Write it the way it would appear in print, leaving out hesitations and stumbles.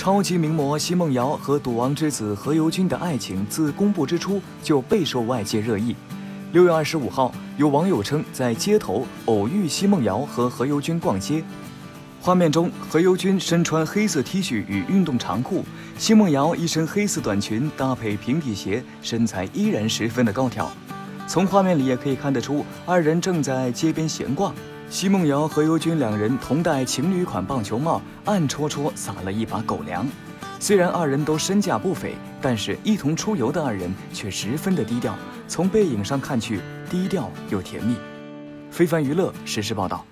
超级名模奚梦瑶和赌王之子何猷君的爱情自公布之初就备受外界热议。6月25号，有网友称在街头偶遇奚梦瑶和何猷君逛街。画面中，何猷君身穿黑色 T 恤与运动长裤，奚梦瑶一身黑色短裙搭配平底鞋，身材依然十分的高挑。从画面里也可以看得出，二人正在街边闲逛。奚梦瑶、何猷君两人同戴情侣款棒球帽，暗戳戳撒了一把狗粮。虽然二人都身价不菲，但是一同出游的二人却十分的低调。从背影上看去，低调又甜蜜。非凡娱乐实时报道。